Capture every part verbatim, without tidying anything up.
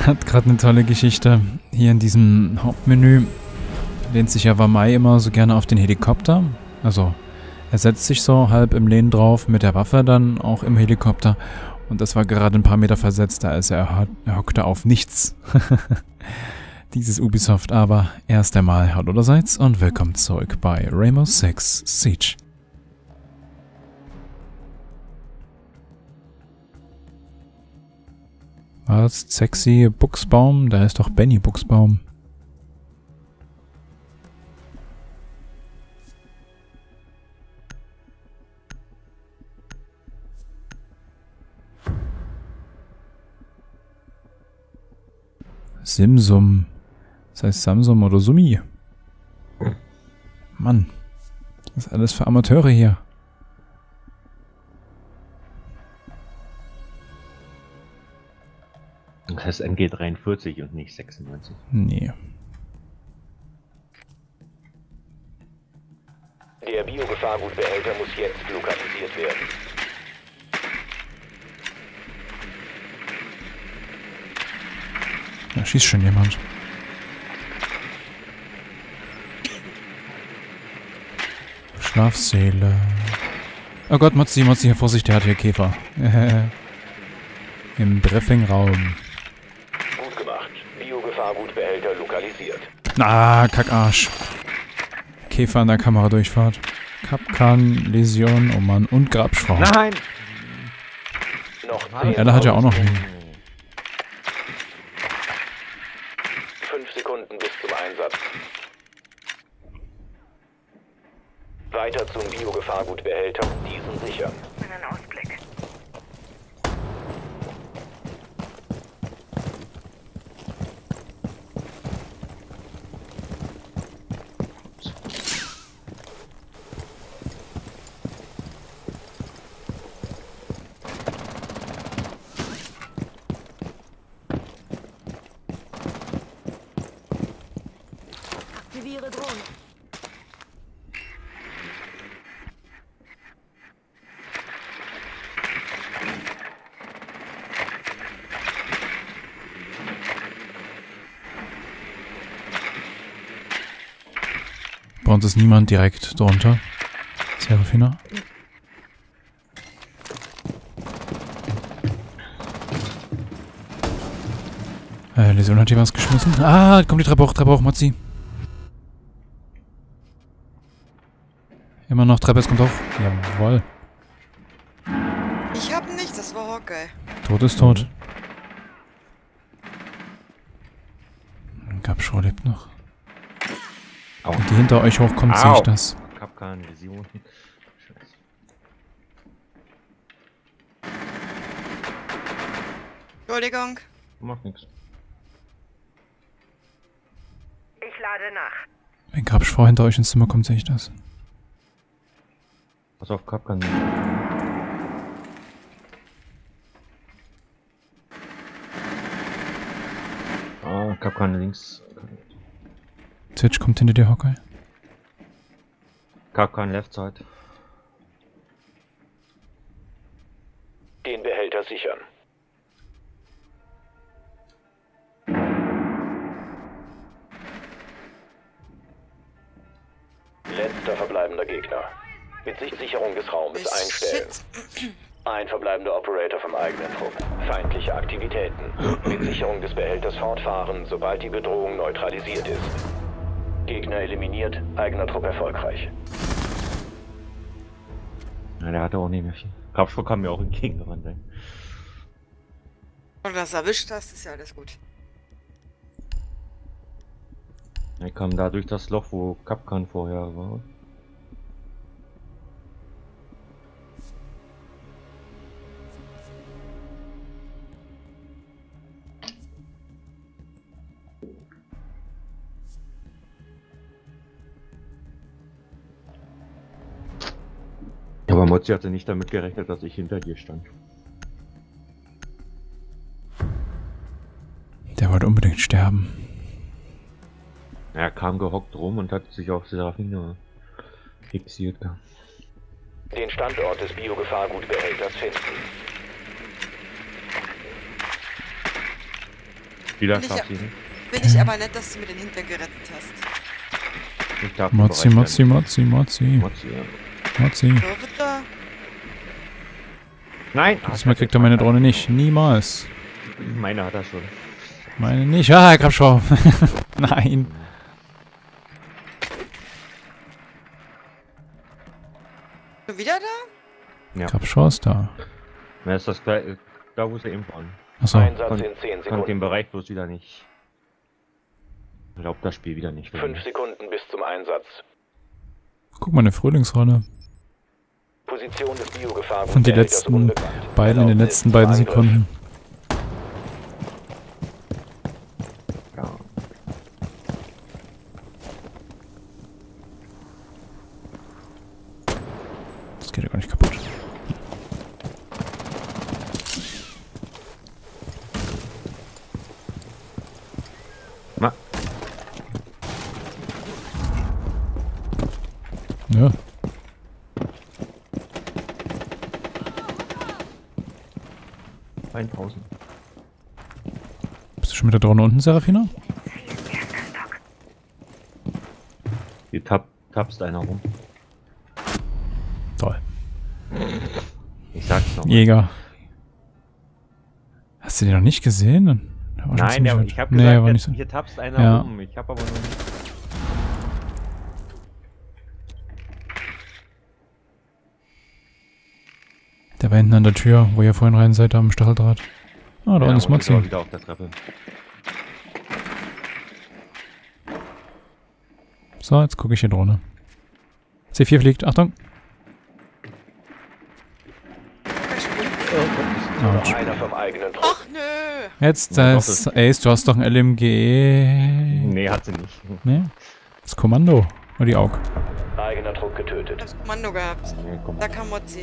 hat gerade eine tolle Geschichte. Hier in diesem Hauptmenü lehnt sich ja Wamai immer so gerne auf den Helikopter. Also er setzt sich so halb im Lehnen drauf, mit der Waffe dann auch im Helikopter. Und das war gerade ein paar Meter versetzt, da ist er, er hockte auf nichts. Dieses Ubisoft aber erst einmal hallo allerseits und willkommen zurück bei Rainbow Six Siege. Was? Sexy Buchsbaum? Da ist doch Benny Buchsbaum. Simsum. Das heißt Samsum oder Sumi. Mann. Das ist alles für Amateure hier. Das heißt M G dreiundvierzig und nicht sechsundneunzig. Nee. Der Biogefahrgutbehälter muss jetzt lokalisiert werden. Da schießt schon jemand. Schlafsäle. Oh Gott, Motzi, Motzi, hier Vorsicht, der hat hier Käfer. Im Briefingraum. Gut gemacht. Biogefahrgutbehälter lokalisiert. Ah, Kackarsch. Käfer an der Kameradurchfahrt. Kapkan, Läsion, oh Mann, und Grabschrau. Nein! Noch zehn. Ella hat ja auch noch einen. Fünf Sekunden bis zum Einsatz. Weiter zum Biogefahrgutbehälter. Diesen sichern. Einen Ausblick. Aktiviere Drohne. Bei uns ist niemand direkt drunter. Serafina. Äh, Läsion hat hier was geschmissen. Ah, kommt die Treppe hoch, Treppe hoch, Motzi. Immer noch Treppe, es kommt hoch. Jawohl. Ich hab nicht, das war Hawkeye. Tot ist tot. Grabschrau lebt noch. Au. Wenn die hinter euch hochkommt, sehe ich das. Kapkan, Vision. Scheiße. Entschuldigung. Macht nix. Ich lade nach. Wenn Grabschrau hinter euch ins Zimmer kommt, sehe ich das. Pass auf, Kapkan. Ah, Kapkan links. Twitch kommt hinter dir, Hawkeye. Kapkan left side. Den Behälter sichern. Letzter verbleibender Gegner. Mit Sich- Sicherung des Raumes einstellen. Shit. Ein verbleibender Operator vom eigenen Trupp. Feindliche Aktivitäten. Mit Sicherung des Behälters fortfahren, sobald die Bedrohung neutralisiert ist. Gegner eliminiert, eigener Trupp erfolgreich. Ja, der hatte auch nicht mehr viel. Grabschrau kam mir auch entgegengerannt, ey. Und das erwischt hast, ist ja alles gut. Er kam da durch das Loch, wo Kapkan vorher war. Aber Mozzi hatte nicht damit gerechnet, dass ich hinter dir stand. Der wollte unbedingt sterben. Er kam gehockt rum und hat sich auf Serafina fixiert. Den Standort des Biogefahrgutbehälters finden. Spielerschaft Bin ich- hier. Bin ich aber nett, dass du mir den Hintern gerettet hast. Ich darf Mozzi, Mozzi, Mozzi, Mozzi. Mozzi, ja. Mozzi. So, bitte. Nein! Diesmal kriegt er meine Drohne nicht. Niemals. Meine hat er schon. Meine nicht. Ah, Grabschau. Nein. Schon wieder da? Ja. Grabschau ist da. Na, ist das gleich, da wo sie eben waren. Achso. Einsatz Kon- in zehn Kann den Sekunden. Bereich bloß wieder nicht. Ich glaube das Spiel wieder nicht. Fünf Sekunden bis zum Einsatz. Guck mal, eine Frühlingsrolle. Position des Biogefahrguts. Und die letzten beiden in den letzten beiden Sekunden. Ja. Das geht ja gar nicht kaputt. Na, Ja. eintausend. Bist du schon mit der Drohne unten, Serafina? Hier tapp, tappst einer rum. Toll. Ich sag's noch. Jäger. Hast du den noch nicht gesehen? Der war schon Nein, ziemlich der, weit. ich hab Nee, gesagt, er war hier, nicht so. hier tappst einer Ja. rum. Ich hab aber noch nicht. Der war hinten an der Tür, wo ihr vorhin rein seid, am Stacheldraht. Ah, da unten ist und ist aber Mozzi. wieder auf der Treppe. So, jetzt gucke ich die Drohne. C vier fliegt, Achtung. Autsch. Einer vom eigenen Trupp. Ach, nö. Jetzt Ja, das Ace, du hast doch ein L M G. Nee, hat sie nicht. Nee? Das Kommando. Oder die Aug. Eigener Trupp Ich getötet. hab's Kommando gehabt. Nee, komm. Da kam Mozzi.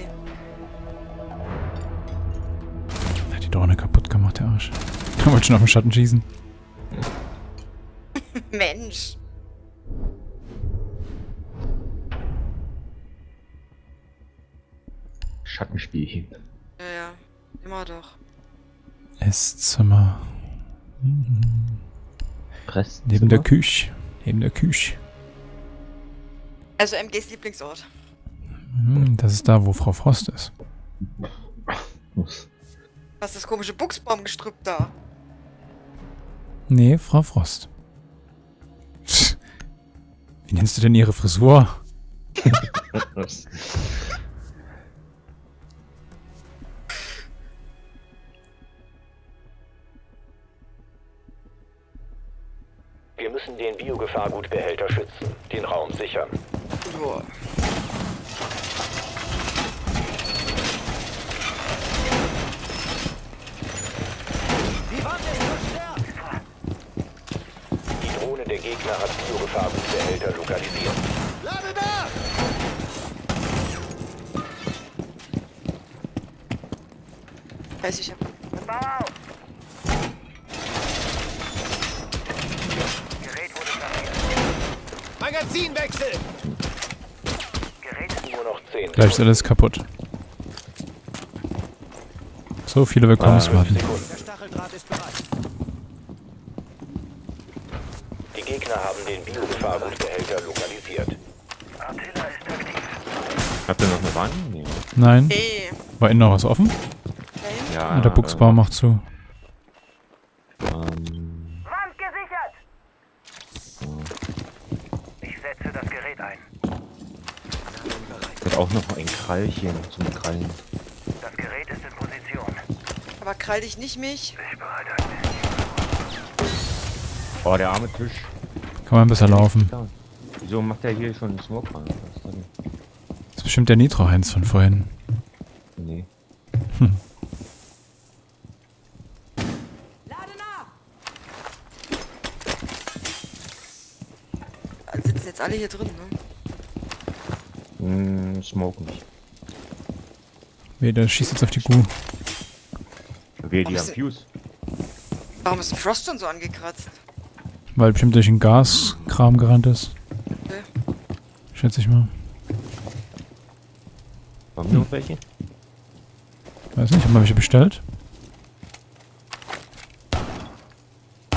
Hat die Drohne kaputt gemacht, der Arsch. Der wollte schon auf den Schatten schießen. Mensch. Schattenspielchen. Ja, ja. Immer doch. Esszimmer. Press. Neben der Küche. Neben der Küche. Also M Gs Lieblingsort. Hm, das ist da, wo Frau Frost ist. Muss. Was ist das komische Buchsbaumgestrüpp da? Nee, Frau Frost. Pff. Wie nennst du denn ihre Frisur? Wir müssen den Biogefahrgutbehälter schützen. Den Raum sichern. Joa. Die Drohne der Gegner hat Biogefahrgutbehälter lokalisiert. Weiß ich ja. Magazinwechsel! Nur noch zehn Gleich ist alles kaputt. So viele Willkommenswarten. Sekunden. Der Stacheldraht ist bereit. Die Gegner haben den Biogefahrgutbehälter lokalisiert. Habt ihr noch eine Wand? Nee. Nein. Hey. War innen noch was offen? Da hinten? Ja. Und der Buchsbau macht zu. Ähm, Wand gesichert! Ich setze das Gerät ein. hat auch noch ein Krallchen zum Krallen. Das Gerät ist in Position. Aber krall dich nicht mich. Ich bereite ein bisschen. Oh, der arme Tisch. Kann man besser laufen. Da. Wieso macht der hier schon einen Smoke rein? Was ist da denn? Das ist bestimmt der Nitro-Heinz von vorhin. Nee. Da sitzen jetzt alle hier drin, ne? Hm, Smoke nicht. Weh, der schießt jetzt auf die Kuh. Wer die Warum am ist- Fuse? Warum ist ein Frost schon so angekratzt? Weil bestimmt durch den Gaskram gerannt ist. Okay. Schätze ich mal. Haben wir noch welche? Weiß nicht, haben wir welche bestellt?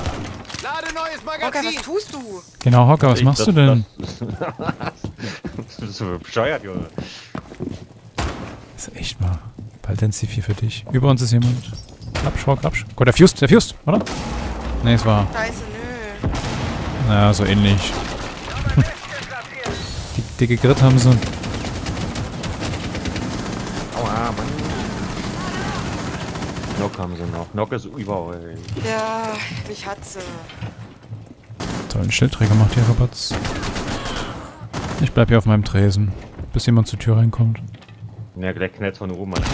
Hocker, was Magazin! tust du? Genau, Hocker, was Ich- machst das- du denn? Das, das ist so bescheuert, Junge. Das ist echt mal. Bald ein C vier für dich. Über uns ist jemand. Grabsch, vor, grabsch. Gott, der Fused, der Fused, oder? Nee, es war. Scheiße, nö. Naja, so ähnlich. Die dicke Grit haben sie. Aua, Mann. Knock haben sie noch. Knock ist überall. Ja, mich hat sie. Tollen Schildträger macht hier Rabatz. Ich bleib hier auf meinem Tresen, bis jemand zur Tür reinkommt. Ja, der knallt von oben an.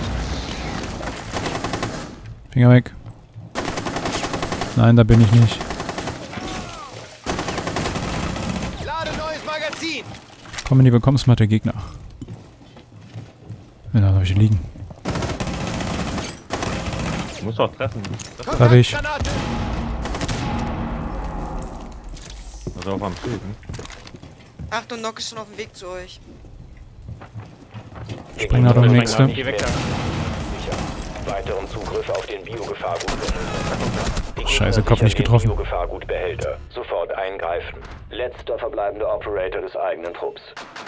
Finger weg. Nein, da bin ich nicht. Lade neues Magazin! Komm in die Willkommensmatte, Gegner. Wenn da welche liegen. Ich muss doch treffen. Fertig. Granate! Also auf am Schild, ne? Achtung, Nock ist schon auf dem Weg zu euch. Sprengladung Gegner- nächste. Geh weg da. Sicher. Weiteren Zugriff auf den Biogefahrgutbehälter. Die Gegner Scheiße, Kopf sichern nicht den getroffen. Biogefahrgutbehälter. Sofort eingreifen. Letzter verbleibender Operator des eigenen Trupps.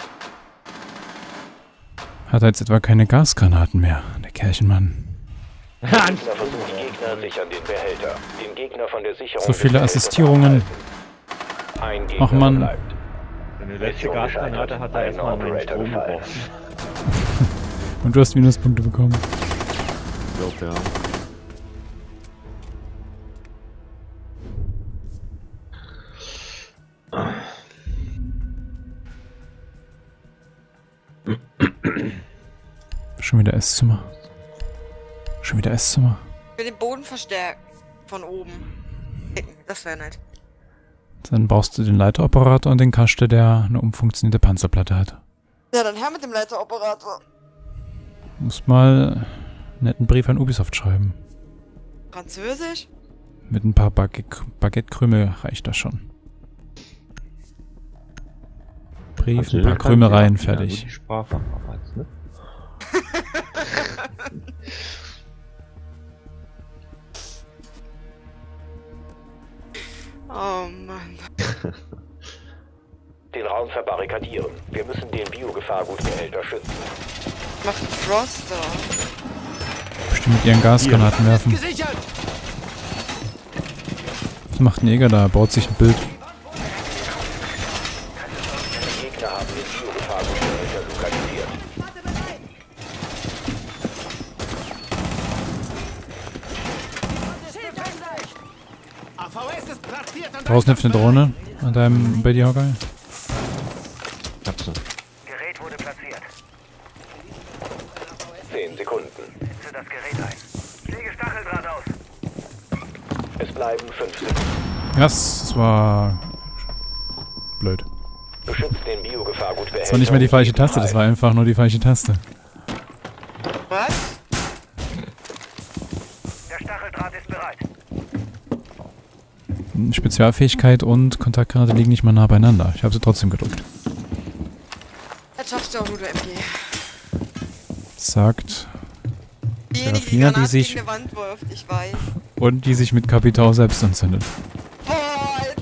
Hat er jetzt etwa keine Gasgranaten mehr, der Kirchenmann. Gegner versuchen, die Gegner sichern den Behälter. Den Gegner von der Sicherung So des viele Behälters Assistierungen. abhalten. Ein Gegner Ach, Mann. verbleibt. Seine letzte Gasgranate hat er erstmal in meinen Strom geworfen. Und du hast Minuspunkte bekommen. Ich glaub, ja. Schon wieder Esszimmer. Schon wieder Esszimmer. Ich will den Boden verstärken. Von oben. Das wäre nett. Dann brauchst du den Leiteroperator und den Kaste, der eine umfunktionierte Panzerplatte hat. Ja, dann her mit dem Leiteroperator. Du musst mal einen netten Brief an Ubisoft schreiben. Französisch? Mit ein paar Baguette- Baguette-Krümel reicht das schon. Brief, ein paar Krümel rein, fertig. Die Sprache abhalten, ne? Oh Mann. Den Raum verbarrikadieren. Wir müssen den Biogefahrgutbehälter schützen. Macht ein Froster. Bestimmt mit ihren Gasgranaten werfen. Gesichert! Was macht ein Jäger da? Baut sich ein Bild. Die Gegner haben den Biogefahrgutbehälter lokalisiert. A V S ist platziert an Draußen hüpft eine Drohne an deinem bei dir, Hawkeye. Hab's so. Gerät wurde platziert. Zehn Sekunden. Setze das Gerät ein. Lege Stacheldraht aus. Es bleiben fünf Sekunden. Das, das war blöd. Beschützt den Biogefahrgutbehälter. Das war nicht mehr die und falsche geht Taste, das frei. war einfach nur die falsche Taste. Was? Der Stacheldraht ist bereit. Spezialfähigkeit und Kontaktgranate liegen nicht mal nah beieinander. Ich habe sie trotzdem gedrückt. Das schaffst du auch nur, du M G. Sagt. Diejenige, die Serafina, die Granaten sich- gegen eine Wand wirft, ich weiß. Und die sich mit Kapital selbst entzündet. Boah, Alter.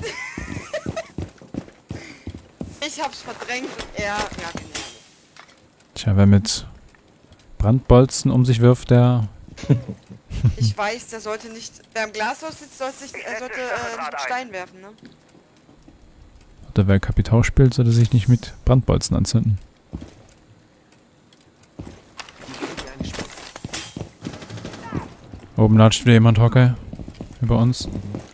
Ich hab's verdrängt und er... Ja, genau. Tja, wer mit Brandbolzen um sich wirft, der... Ich weiß, der sollte nicht... Wer im Glashaus sitzt, sollte, sich, er sollte äh, nicht mit Stein werfen, ne? Oder wer Kapital spielt, sollte sich nicht mit Brandbolzen anzünden. Oben latscht wieder jemand, Hawkeye. Über uns.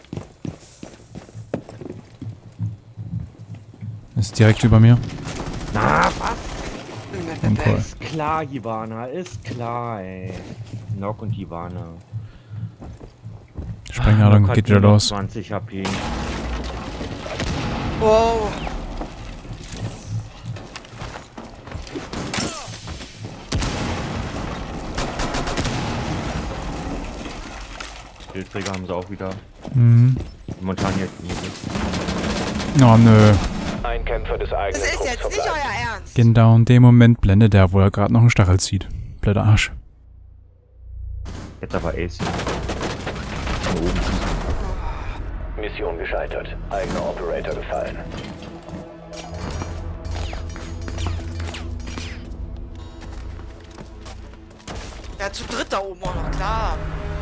Ist direkt über mir. Na, was? Uncool. Ist klar, Ivana, ist klar, ey. Nock und Ivana. Sprengladung Nock hat geht wieder nur noch los. zwanzig H P. Wow. Schildträger haben sie auch wieder. Mhm. Momentan jetzt nicht. Oh nö. Ein Kämpfer des Das eigenen ist Trupps jetzt nicht verbleibt. euer Ernst. Genau in dem Moment blendet der, wo er gerade noch einen Stachel zieht. Blöder Arsch. Jetzt aber Ace. Von oben. Mission gescheitert. Eigener Operator gefallen. Ja, zu dritt da oben auch noch, klar.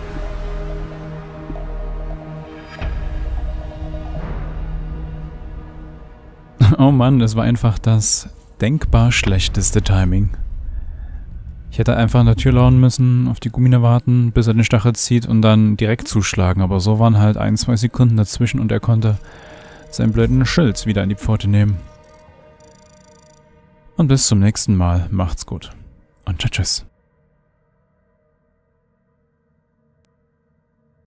Oh Mann, das war einfach das denkbar schlechteste Timing. Ich hätte einfach an der Tür lauern müssen, auf die Gummine warten, bis er den Stachel zieht und dann direkt zuschlagen. Aber so waren halt ein, zwei Sekunden dazwischen und er konnte seinen blöden Schild wieder in die Pforte nehmen. Und bis zum nächsten Mal. Macht's gut. Und tschüss.